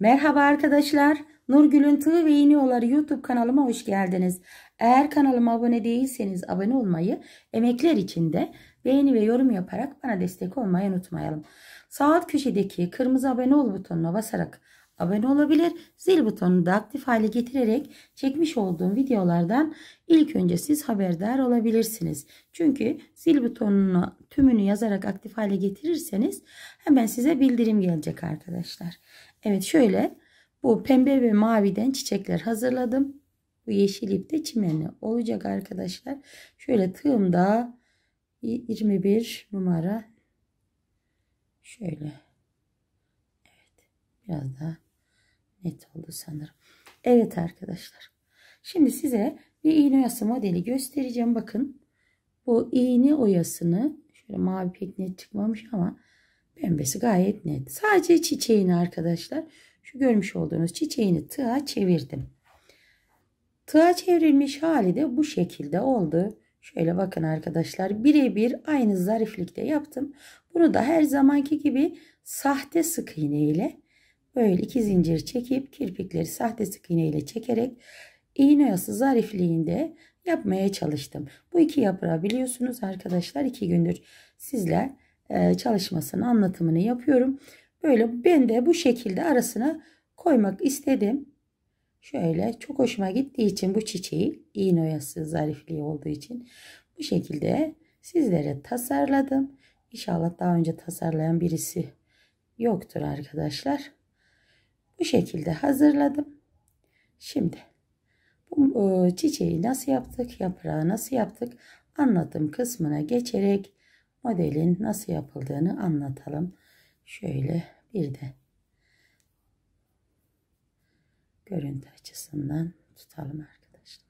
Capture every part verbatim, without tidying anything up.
Merhaba arkadaşlar. Nurgül'ün Tığ ve İğne Yolları YouTube kanalıma hoş geldiniz. Eğer kanalıma abone değilseniz abone olmayı, emekler için de beğeni ve yorum yaparak bana destek olmayı unutmayalım. Sağ alt köşedeki kırmızı abone ol butonuna basarak abone olabilir. Zil butonunu da aktif hale getirerek çekmiş olduğum videolardan ilk önce siz haberdar olabilirsiniz. Çünkü zil butonunu tümünü yazarak aktif hale getirirseniz hemen size bildirim gelecek arkadaşlar. Evet, şöyle bu pembe ve maviden çiçekler hazırladım. Bu yeşil ip de çimenli olacak arkadaşlar. Şöyle tığımda yirmi bir numara. Şöyle. Evet. Biraz daha net oldu sanırım. Evet arkadaşlar. Şimdi size bir iğne oyası modeli göstereceğim. Bakın. Bu iğne oyasını şöyle mavi pek net çıkmamış ama pembesi gayet net. Sadece çiçeğini arkadaşlar. Şu görmüş olduğunuz çiçeğini tığa çevirdim. Tığa çevrilmiş hali de bu şekilde oldu. Şöyle bakın arkadaşlar, birebir aynı zariflikte yaptım. Bunu da her zamanki gibi sahte sık iğne ile böyle iki zincir çekip kirpikleri sahte sık iğne ile çekerek iğne oyası zarifliğinde yapmaya çalıştım. Bu iki yaprağı biliyorsunuz arkadaşlar, iki gündür sizler çalışmasını anlatımını yapıyorum. Böyle ben de bu şekilde arasına koymak istedim. Şöyle çok hoşuma gittiği için bu çiçeği iğne oyası zarifliği olduğu için bu şekilde sizlere tasarladım. İnşallah daha önce tasarlayan birisi yoktur arkadaşlar. Bu şekilde hazırladım. Şimdi bu çiçeği nasıl yaptık, yaprağı nasıl yaptık anlatım kısmına geçerek modelin nasıl yapıldığını anlatalım. Şöyle bir de görüntü açısından tutalım arkadaşlar.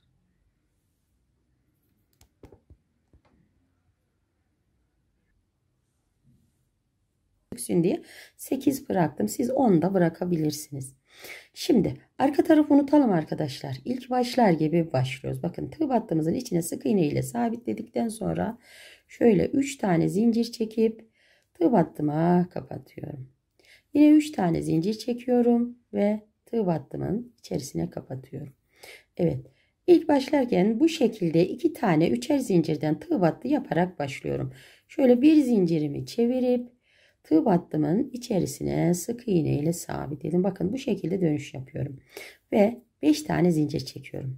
Diye sekiz bıraktım. Siz on da bırakabilirsiniz. Şimdi arka tarafı unutalım arkadaşlar. İlk başlar gibi başlıyoruz. Bakın tığ battığımızın içine sık iğne ile sabitledikten sonra şöyle üç tane zincir çekip tığ battıma kapatıyorum. Yine üç tane zincir çekiyorum ve tığ battımın içerisine kapatıyorum. Evet, ilk başlarken bu şekilde iki tane üçer zincirden tığ battı yaparak başlıyorum. Şöyle bir zincirimi çevirip tığ battımın içerisine sık iğne ile sabitledim. Bakın bu şekilde dönüş yapıyorum ve beş tane zincir çekiyorum.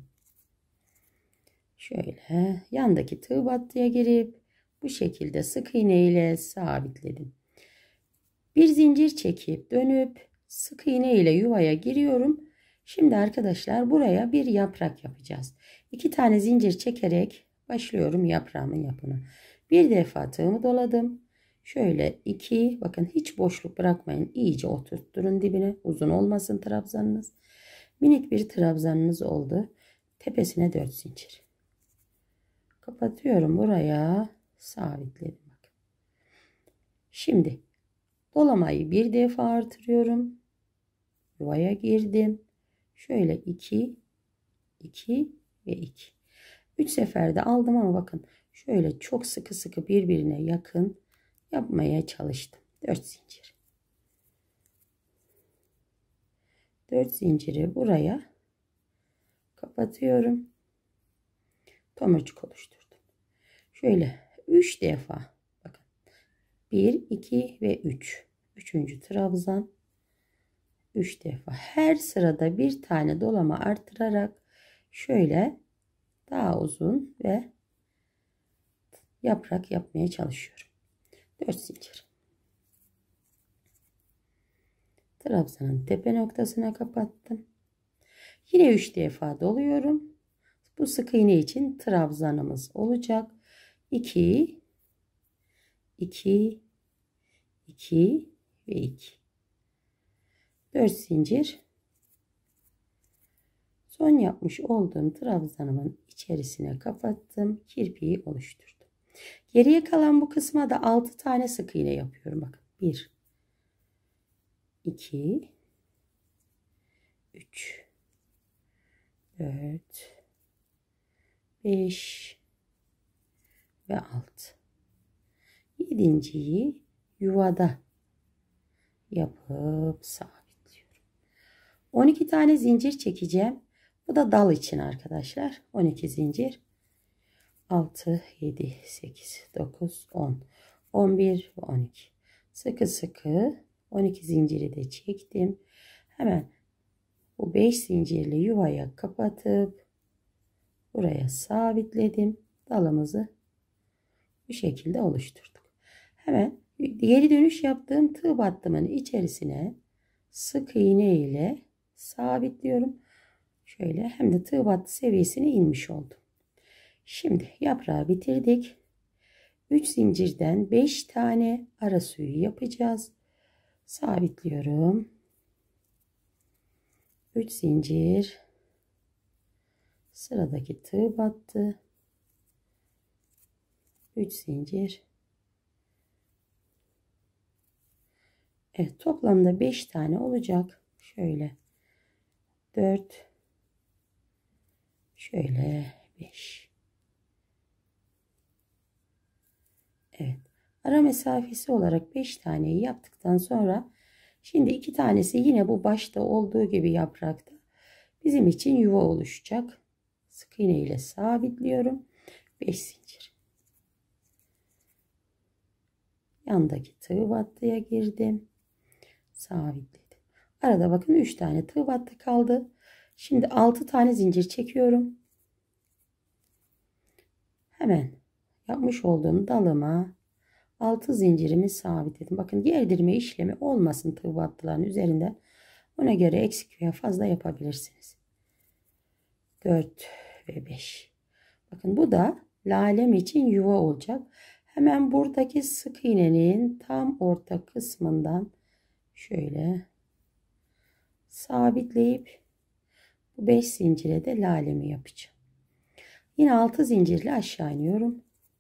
Şöyle yandaki tığ battıya girip bu şekilde sık iğne ile sabitledim. Bir zincir çekip dönüp sık iğne ile yuvaya giriyorum. Şimdi arkadaşlar buraya bir yaprak yapacağız. İki tane zincir çekerek başlıyorum yaprağımın yapımına. Bir defa tığımı doladım. Şöyle iki, bakın hiç boşluk bırakmayın. İyice oturtturun dibine. Uzun olmasın trabzanınız. Minik bir trabzanınız oldu. Tepesine dört zincir. Kapatıyorum buraya. Sabitledim. Bakın. Şimdi dolamayı bir defa artırıyorum. Yuvaya girdim. Şöyle iki, iki ve iki. üç seferde aldım ama bakın şöyle çok sıkı sıkı birbirine yakın yapmaya çalıştım. dört zincir. dört zinciri buraya kapatıyorum. Tomurcuk oluşturdum. Şöyle üç defa bakın. bir, iki ve üç. üçüncü trabzan. üç defa. Her sırada bir tane dolama artırarak şöyle daha uzun ve yaprak yapmaya çalışıyorum. dört zincir. Trabzanın tepe noktasına kapattım. Yine üç defa doluyorum. Bu sık iğne için trabzanımız olacak. iki, iki, iki ve iki. dört zincir. Son yapmış olduğum trabzanımın içerisine kapattım. Kirpiği oluşturdum. Geriye kalan bu kısma da altı tane sık iğne yapıyorum. Bakın bir, iki, üç, dört, beş ve altı. Yedinciyi yuvada yapıp sabitliyorum. on iki tane zincir çekeceğim. Bu da dal için arkadaşlar. on iki zincir. altı, yedi, sekiz, dokuz, on, on bir ve on iki. Sıkı sıkı on iki zinciri de çektim. Hemen bu beş zincirli yuvaya kapatıp buraya sabitledim. Dalımızı bu şekilde oluşturduk. Hemen geri dönüş yaptığım tığ battımın içerisine sık iğne ile sabitliyorum. Şöyle hem de tığ battı seviyesine inmiş oldum. Şimdi yaprağı bitirdik. üç zincirden beş tane ara suyu yapacağız. Sabitliyorum. üç zincir. Sıradaki tığ battı. üç zincir. Evet, toplamda beş tane olacak. Şöyle dört. Şöyle beş. Evet. Ara mesafesi olarak beş taneyi yaptıktan sonra şimdi iki tanesi yine bu başta olduğu gibi yaprakta bizim için yuva oluşacak. Sık iğne ile sabitliyorum. beş zincir. Yandaki tığ battıya girdim. Sabitledim. Arada bakın üç tane tığ battı kaldı. Şimdi altı tane zincir çekiyorum. Hemen yapmış olduğum dalıma altı zincirimi sabitledim. Bakın gerdirme işlemi olmasın tığ battıların üzerinde. Ona göre eksik veya fazla yapabilirsiniz. dört ve beş. Bakın bu da lalem için yuva olacak. Hemen buradaki sık iğnenin tam orta kısmından şöyle sabitleyip bu beş zincire de lalemi yapacağım. Yine altı zincirle aşağı iniyorum.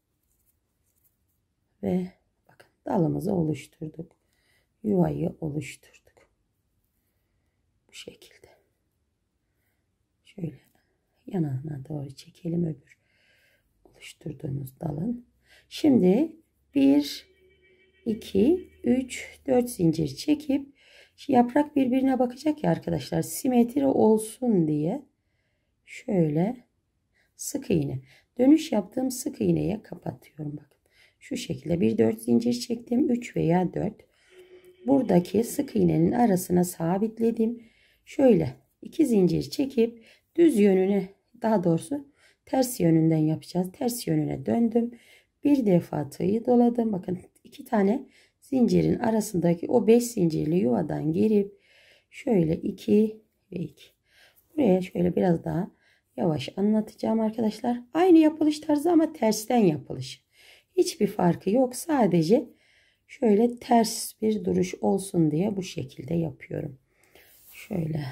Ve bakın dalımızı oluşturduk. Yuvayı oluşturduk. Bu şekilde. Şöyle yanına doğru çekelim öbür oluşturduğumuz dalın. Şimdi bir, iki, üç, dört zincir çekip yaprak birbirine bakacak ya arkadaşlar, simetri olsun diye şöyle sık iğne, dönüş yaptığım sık iğneye kapatıyorum. Bakın şu şekilde bir dört zincir çektim, üç veya dört, buradaki sık iğnenin arasına sabitledim. Şöyle iki zincir çekip düz yönüne, daha doğrusu ters yönünden yapacağız. Ters yönüne döndüm. Bir defa tığı doladım. Bakın iki tane zincirin arasındaki o beş zincirli yuvadan girip şöyle iki ve iki. Buraya şöyle biraz daha yavaş anlatacağım arkadaşlar. Aynı yapılış tarzı ama tersten yapılış. Hiçbir farkı yok. Sadece şöyle ters bir duruş olsun diye bu şekilde yapıyorum. Şöyle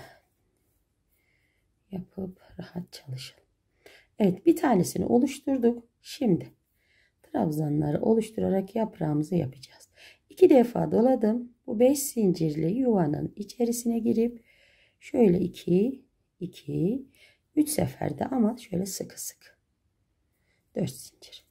yapıp rahat çalışalım. Evet, bir tanesini oluşturduk. Şimdi trabzanları oluşturarak yaprağımızı yapacağız. İki defa doladım. Bu beş zincirli yuvanın içerisine girip şöyle iki, iki, üç seferde ama şöyle sıkı sıkı. dört zincir.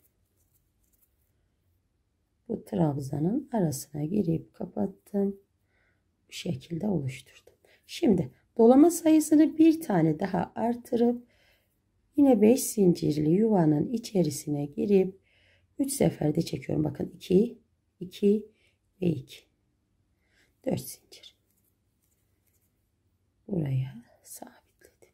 Bu trabzanın arasına girip kapattım. Bu şekilde oluşturdum. Şimdi dolama sayısını bir tane daha artırıp yine beş zincirli yuvanın içerisine girip üç seferde çekiyorum. Bakın iki, iki ve iki. dört zincir. Buraya sabitledim.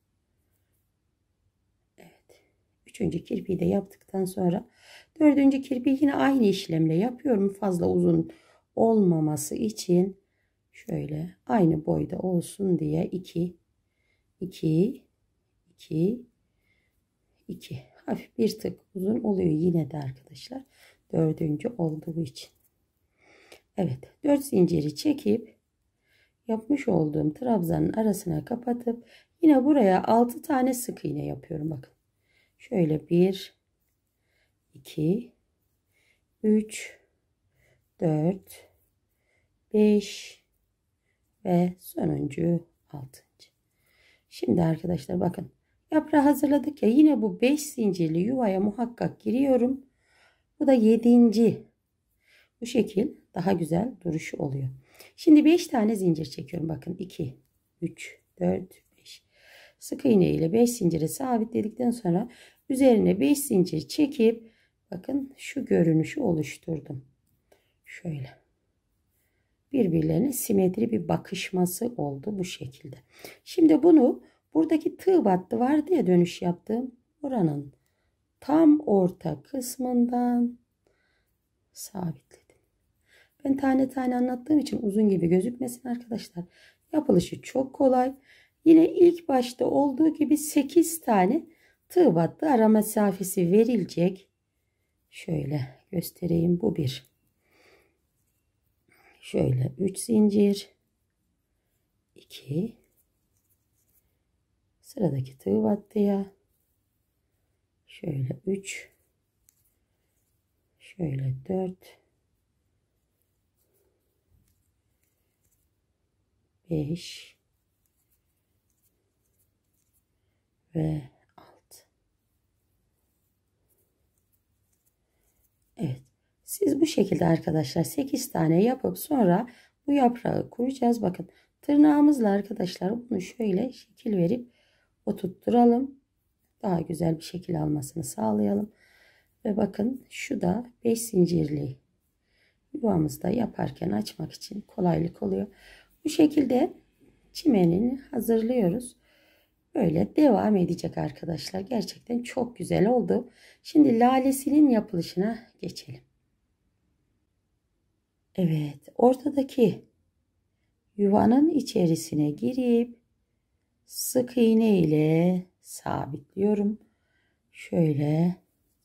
Evet. Üçüncü kirpiği de yaptıktan sonra dördüncü kirpiği yine aynı işlemle yapıyorum. Fazla uzun olmaması için şöyle aynı boyda olsun diye iki, iki, iki, iki. Hafif bir tık uzun oluyor yine de arkadaşlar. Dördüncü olduğu için. Evet. Dört zinciri çekip yapmış olduğum trabzanın arasına kapatıp yine buraya altı tane sık iğne yapıyorum. Bakın. Şöyle bir, iki, üç, dört, beş ve sonuncu altıncı. Şimdi arkadaşlar bakın. Yaprağı hazırladık ya, yine bu beş zincirli yuvaya muhakkak giriyorum. Bu da yedinci. Bu şekil daha güzel duruşu oluyor. Şimdi beş tane zincir çekiyorum. Bakın iki, üç, dört, beş. Sık iğne ile beş zinciri sabitledikten sonra üzerine beş zincir çekip bakın şu görünüşü oluşturdum. Şöyle. Birbirlerine simetri bir bakışması oldu bu şekilde. Şimdi bunu buradaki tığ battı vardı ya dönüş yaptığım oranın tam orta kısmından sabitledim. Ben tane tane anlattığım için uzun gibi gözükmesin arkadaşlar. Yapılışı çok kolay. Yine ilk başta olduğu gibi sekiz tane tığ battı ara mesafesi verilecek. Şöyle göstereyim. Bu bir. Şöyle üç zincir. iki. Sıradaki tığ battıya. Şöyle üç. Şöyle dört. beş. Ve altı. Evet. Siz bu şekilde arkadaşlar sekiz tane yapıp sonra bu yaprağı kuracağız. Bakın tırnağımızla arkadaşlar bunu şöyle şekil verip oturtturalım. Daha güzel bir şekil almasını sağlayalım. Ve bakın şu da beş zincirli yuvamızda yaparken açmak için kolaylık oluyor. Bu şekilde çimenini hazırlıyoruz. Böyle devam edecek arkadaşlar. Gerçekten çok güzel oldu. Şimdi lalesinin yapılışına geçelim. Evet, ortadaki yuvanın içerisine girip sık iğne ile sabitliyorum. Şöyle.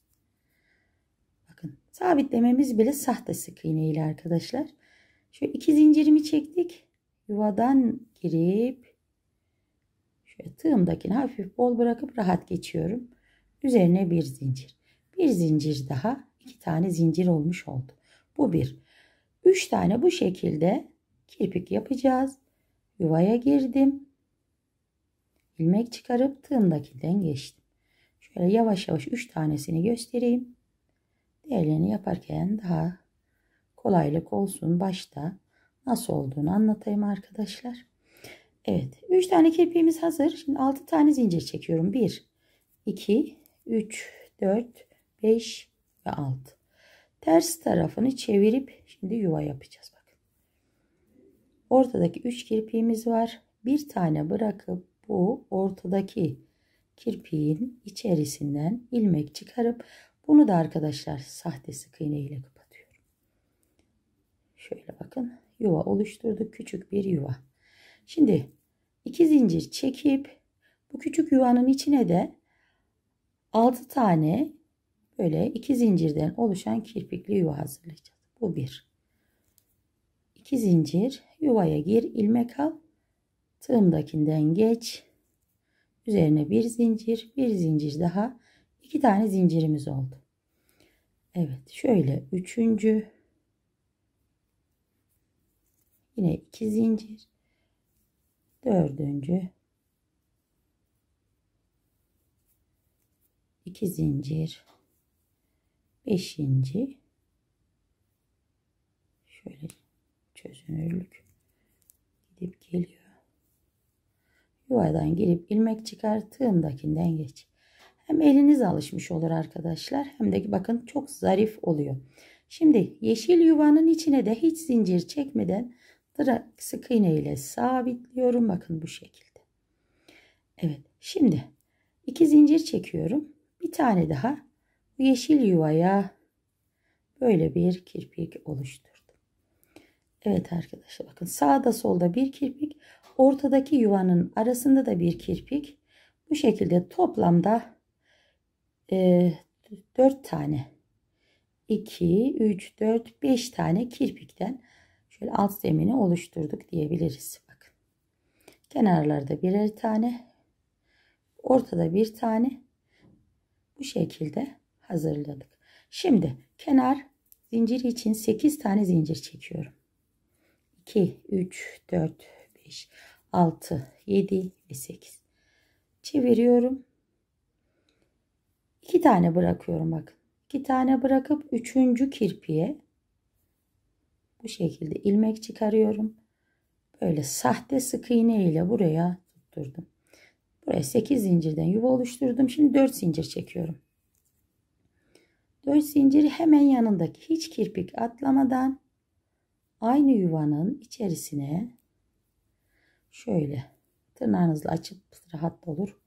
Bakın sabitlememiz bile sahte sık iğne ile arkadaşlar. Şu iki zincirimi çektik. Yuvadan girip şöyle tığımdakini hafif bol bırakıp rahat geçiyorum. Üzerine bir zincir. Bir zincir daha. iki tane zincir olmuş oldu. Bu bir. Üç tane bu şekilde kirpik yapacağız. Yuvaya girdim. İlmek çıkarıp tığımdakinden geçtim. Şöyle yavaş yavaş üç tanesini göstereyim. Diğerlerini yaparken daha kolaylık olsun. Başta nasıl olduğunu anlatayım arkadaşlar. Evet. üç tane kirpiğimiz hazır. Şimdi altı tane zincir çekiyorum. bir, iki, üç, dört, beş ve altı. Ters tarafını çevirip şimdi yuva yapacağız. Bakın. Ortadaki üç kirpiğimiz var. Bir tane bırakıp bu ortadaki kirpiğin içerisinden ilmek çıkarıp bunu da arkadaşlar sahte sık iğne ile kapatıyorum. Şöyle bakın yuva oluşturduk. Küçük bir yuva. Şimdi iki zincir çekip bu küçük yuvanın içine de altı tane böyle iki zincirden oluşan kirpikli yuva hazırlayacağız. Bu bir. iki zincir yuvaya gir, ilmek al. Tığımdakinden geç. Üzerine bir zincir, bir zincir daha. iki tane zincirimiz oldu. Evet, şöyle üçüncü. Yine iki zincir. Dördüncü. iki zincir. Beşinci. Şöyle çözünürlük gidip geliyor. Yuvadan girip ilmek çıkar, tığımdakinden geç. Hem eliniz alışmış olur arkadaşlar, hem de bakın çok zarif oluyor. Şimdi yeşil yuvanın içine de hiç zincir çekmeden sık iğne ile sabitliyorum. Bakın bu şekilde. Evet, şimdi iki zincir çekiyorum. Bir tane daha bu yeşil yuvaya böyle bir kirpik oluşturdum. Evet arkadaşlar bakın sağda solda bir kirpik, ortadaki yuvanın arasında da bir kirpik. Bu şekilde toplamda e, dört tane, iki, üç, dört, beş tane kirpikten şöyle alt zemini oluşturduk diyebiliriz. Bakın kenarlarda birer tane, ortada bir tane, bu şekilde hazırladık. Şimdi kenar zinciri için sekiz tane zincir çekiyorum. iki, üç, dört, beş, altı, yedi ve sekiz. Çeviriyorum. iki tane bırakıyorum bakın. iki tane bırakıp üçüncü kirpiğe bu şekilde ilmek çıkarıyorum. böyle sahte sık iğne ile buraya tutturdum. Buraya sekiz zincirden yuva oluşturdum. Şimdi dört zincir çekiyorum. dört zinciri hemen yanındaki hiç kirpik atlamadan aynı yuvanın içerisine şöyle tırnağınızla açıp rahat da olur.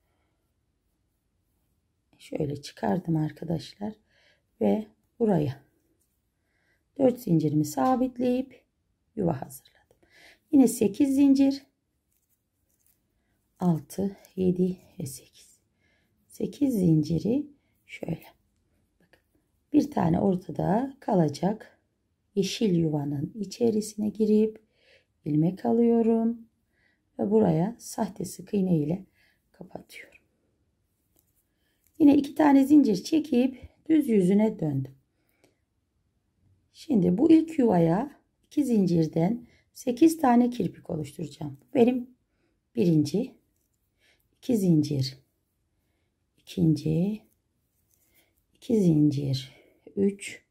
Şöyle çıkardım arkadaşlar ve buraya dört zincirimi sabitleyip yuva hazırladım. Yine sekiz zincir, altı, yedi ve sekiz. sekiz zinciri şöyle. Bakın, bir tane ortada kalacak yeşil yuvanın içerisine girip ilmek alıyorum ve buraya sahte sık iğne ile kapatıyorum. Yine iki tane zincir çekip düz yüzüne döndüm. Şimdi bu ilk yuvaya iki zincirden sekiz tane kirpik oluşturacağım. Benim birinci, iki zincir, ikinci, iki zincir, üç,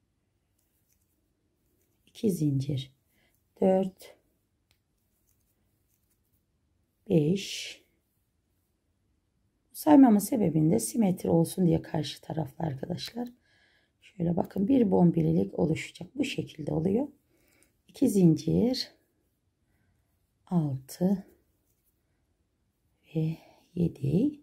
iki zincir, dört, beş. Saymamın sebebinde simetri olsun diye karşı taraflı arkadaşlar. Şöyle bakın, bir bombililik oluşacak. Bu şekilde oluyor. iki zincir, altı ve yedi.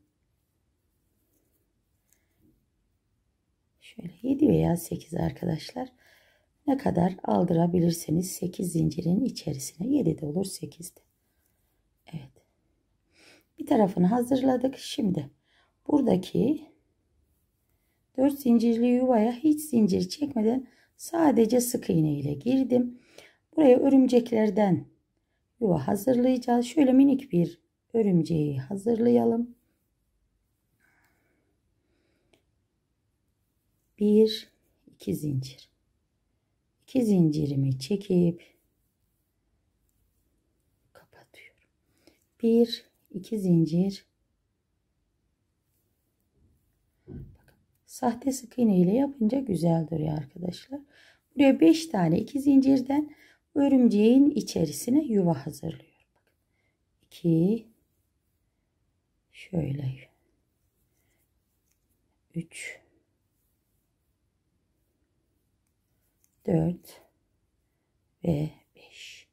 Şöyle yedi veya sekiz arkadaşlar. Ne kadar aldırabilirseniz sekiz zincirin içerisine, yedi de olur, sekiz de. Evet. Bir tarafını hazırladık. Şimdi buradaki dört zincirli yuvaya hiç zincir çekmeden sadece sık iğne ile girdim. Buraya örümceklerden yuva hazırlayacağız. Şöyle minik bir örümceği hazırlayalım. Bir, iki zincir. iki zincirimi çekip kapatıyorum. Bir, iki zincir. Sahte sık iğne ile yapınca güzel duruyor arkadaşlar. Buraya beş tane iki zincirden örümceğin içerisine yuva hazırlıyorum. iki, şöyle üç, dört ve beş.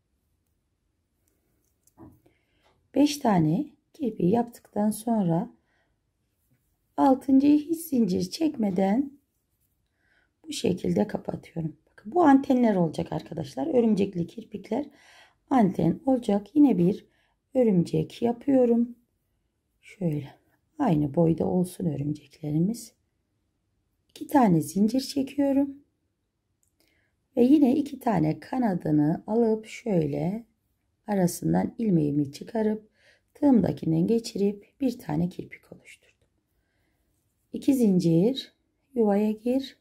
beş tane kirpiği yaptıktan sonra altıncıyı hiç zincir çekmeden bu şekilde kapatıyorum. Bakın, bu antenler olacak arkadaşlar. Örümcekli kirpikler anten olacak. Yine bir örümcek yapıyorum. Şöyle aynı boyda olsun örümceklerimiz. iki tane zincir çekiyorum. Ve yine iki tane kanadını alıp şöyle arasından ilmeğimi çıkarıp tığımdakinden geçirip bir tane kirpik oluşturdum. iki zincir, yuvaya gir.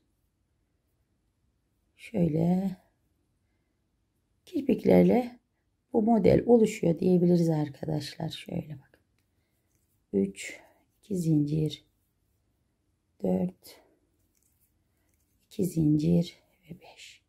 Şöyle kirpiklerle bu model oluşuyor diyebiliriz arkadaşlar. Şöyle bakın. üç, iki zincir, dört, iki zincir ve beş.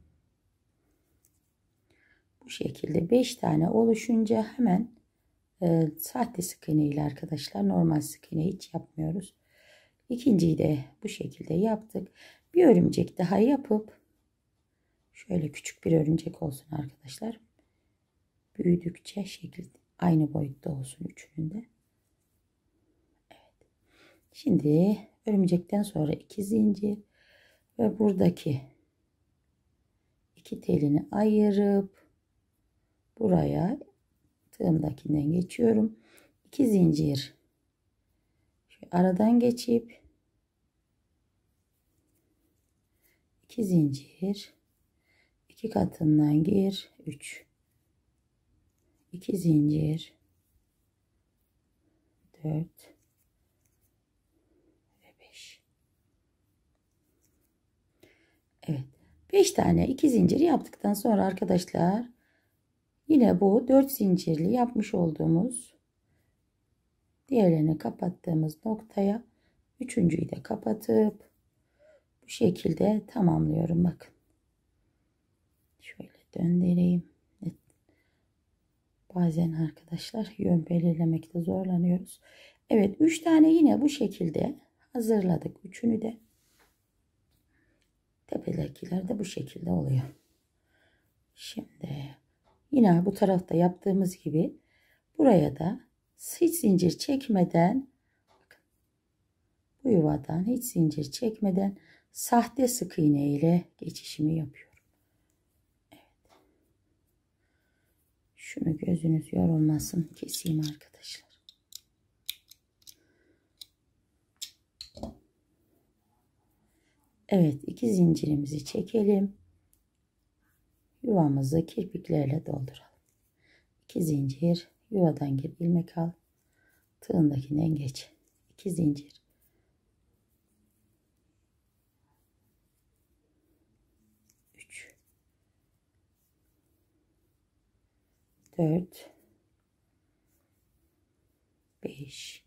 Bu şekilde beş tane oluşunca hemen e, sahte sık iğne ile arkadaşlar, normal sık iğne hiç yapmıyoruz. İkinciyi de bu şekilde yaptık. Bir örümcek daha yapıp şöyle küçük bir örümcek olsun arkadaşlar. Büyüdükçe şekil aynı boyutta olsun üçünün de. Evet. Şimdi örümcekten sonra iki zincir ve buradaki iki telini ayırıp buraya tığımdakinden geçiyorum. iki zincir şöyle aradan geçip iki zincir, iki katından gir, üç, iki zincir, dört ve beş. Evet, beş tane iki zincir yaptıktan sonra arkadaşlar yine bu dört zincirli yapmış olduğumuz diğerlerini kapattığımız noktaya üçüncüyü de kapatıp bu şekilde tamamlıyorum. Bakın şöyle döndüreyim. Bazen arkadaşlar yön belirlemekte zorlanıyoruz. Evet, üç tane yine bu şekilde hazırladık. Üçünü de. Tepedekiler de bu şekilde oluyor. Şimdi yine bu tarafta yaptığımız gibi buraya da hiç zincir çekmeden, bakın, bu yuvadan hiç zincir çekmeden sahte sık iğne ile geçişimi yapıyorum. Evet. Şunu gözünüz yorulmasın, keseyim arkadaşlar. Evet, iki zincirimizi çekelim. Yuvamızı kirpiklerle dolduralım. iki zincir, yuvadan gir, ilmek al, tığındakinden geç. iki zincir, üç, dört, beş,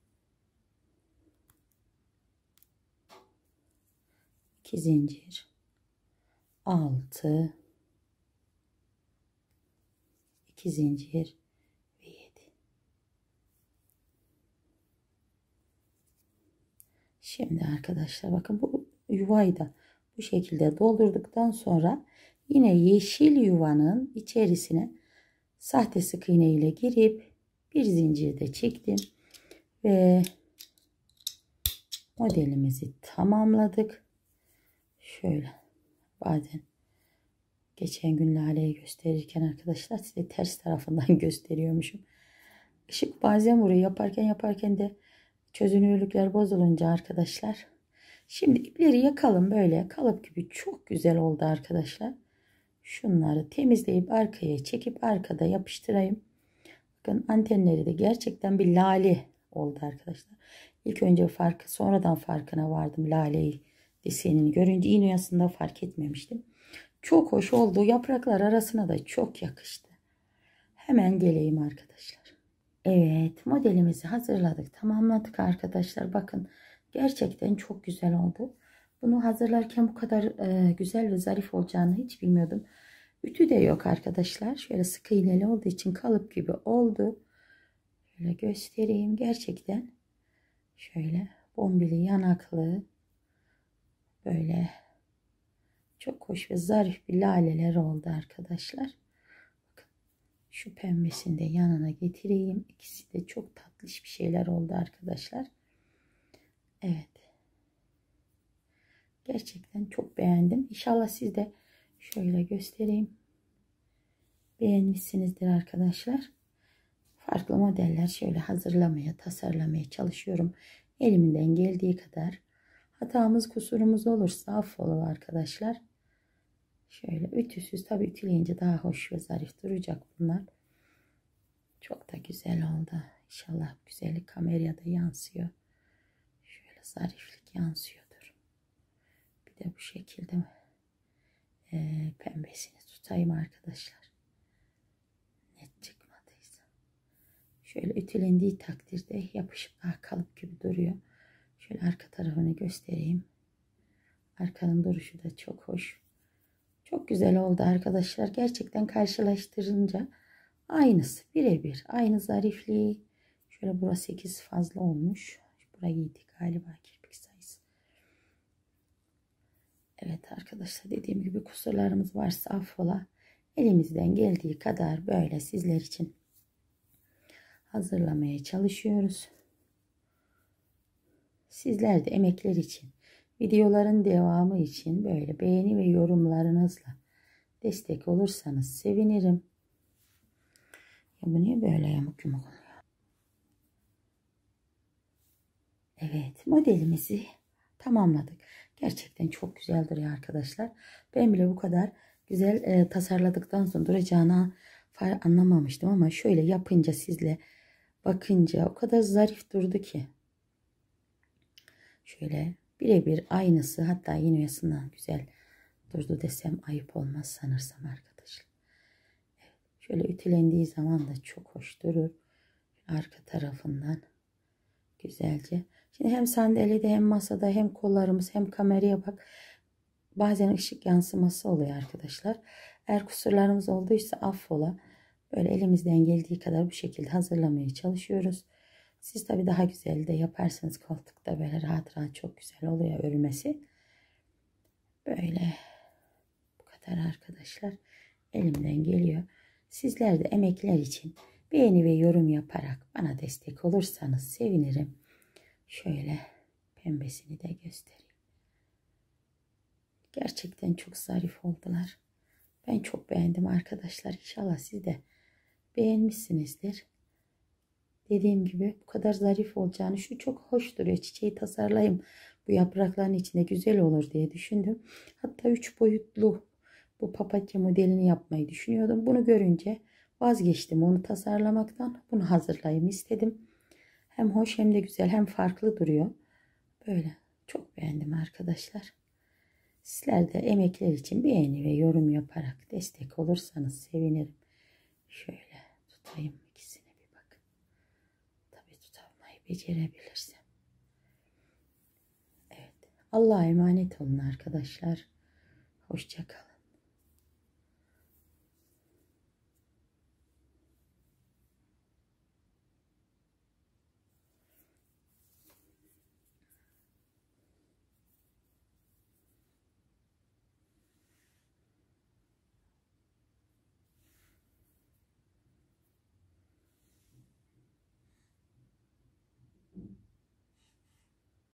iki zincir, altı, iki zincir ve yedi. Şimdi arkadaşlar bakın, bu yuvayı da bu şekilde doldurduktan sonra yine yeşil yuvanın içerisine sahte sık iğne ile girip bir zincir de çektim ve modelimizi tamamladık. Şöyle, bazen geçen gün laleyi gösterirken arkadaşlar size ters tarafından gösteriyormuşum. Işık bazen burayı yaparken yaparken de çözünürlükler bozulunca arkadaşlar. Şimdi ipleri yakalım, böyle kalıp gibi çok güzel oldu arkadaşlar. Şunları temizleyip arkaya çekip arkada yapıştırayım. Bakın, antenleri de gerçekten bir lale oldu arkadaşlar. İlk önce farkı, sonradan farkına vardım laleyi desenini görünce. İğne oyasında fark etmemiştim. Çok hoş oldu. Yapraklar arasına da çok yakıştı. Hemen geleyim arkadaşlar. Evet, modelimizi hazırladık, tamamladık arkadaşlar. Bakın, gerçekten çok güzel oldu. Bunu hazırlarken bu kadar e, güzel ve zarif olacağını hiç bilmiyordum. Ütü de yok arkadaşlar. Şöyle sık iğneli olduğu için kalıp gibi oldu. Şöyle göstereyim. Gerçekten şöyle bombili yanaklı, böyle çok hoş ve zarif bir laleler oldu arkadaşlar. Bakın, şu pembesini de yanına getireyim. İkisi de çok tatlış bir şeyler oldu arkadaşlar. Evet. Gerçekten çok beğendim. İnşallah siz de, şöyle göstereyim, beğenmişsinizdir arkadaşlar. Farklı modeller şöyle hazırlamaya, tasarlamaya çalışıyorum. Elimden geldiği kadar. Hatamız, kusurumuz olursa affola arkadaşlar. Şöyle ütüsüz, tabi ütüleyince daha hoş ve zarif duracak bunlar. Çok da güzel oldu. İnşallah güzellik kameraya da yansıyor. Şöyle zariflik yansıyordur. Bir de bu şekilde e, pembesini tutayım arkadaşlar. Net çıkmadıysa. Şöyle ütülendiği takdirde yapışıp daha kalıp gibi duruyor. Şöyle arka tarafını göstereyim. Arkanın duruşu da çok hoş. Çok güzel oldu arkadaşlar. Gerçekten karşılaştırınca aynısı, birebir. Aynı zarifliği. Şöyle burası sekiz fazla olmuş. Burayı yedi galiba kirpik sayısı. Evet arkadaşlar, dediğim gibi kusurlarımız varsa affola. Elimizden geldiği kadar böyle sizler için hazırlamaya çalışıyoruz. Sizler de emekler için, videoların devamı için böyle beğeni ve yorumlarınızla destek olursanız sevinirim. Ya bu niye böyle yamuk yumuk oluyor? Evet, modelimizi tamamladık. Gerçekten çok güzel duruyor arkadaşlar. Ben bile bu kadar güzel e, tasarladıktan sonra duracağını anlamamıştım ama şöyle yapınca, sizle bakınca o kadar zarif durdu ki. Şöyle birebir aynısı, hatta yine oyasından güzel durdu desem ayıp olmaz sanırsam arkadaşlar. Evet, şöyle ütülendiği zaman da çok hoş durur. Arka tarafından güzelce. Şimdi hem sandalyede hem masada hem kollarımız hem kameraya bak. Bazen ışık yansıması oluyor arkadaşlar. Eğer kusurlarımız olduysa affola. Böyle elimizden geldiği kadar bu şekilde hazırlamaya çalışıyoruz. Siz tabii daha güzel de yaparsanız koltukta böyle rahat rahat çok güzel oluyor örmesi. Böyle bu kadar arkadaşlar. Elimden geliyor. Sizler de emekler için beğeni ve yorum yaparak bana destek olursanız sevinirim. Şöyle pembesini de göstereyim. Gerçekten çok zarif oldular. Ben çok beğendim arkadaşlar. İnşallah siz de beğenmişsinizdir. Dediğim gibi bu kadar zarif olacağını, şu çok hoş duruyor. Çiçeği tasarlayayım, bu yaprakların içinde güzel olur diye düşündüm. Hatta üç boyutlu bu papatya modelini yapmayı düşünüyordum. Bunu görünce vazgeçtim onu tasarlamaktan. Bunu hazırlayayım istedim. Hem hoş hem de güzel hem farklı duruyor. Böyle çok beğendim arkadaşlar. Sizler de emekler için beğeni ve yorum yaparak destek olursanız sevinirim. Şöyle tutayım ikisini bir bakın. Tabii tutamayı becerebilirsem. Evet. Allah'a emanet olun arkadaşlar. Hoşça kalın.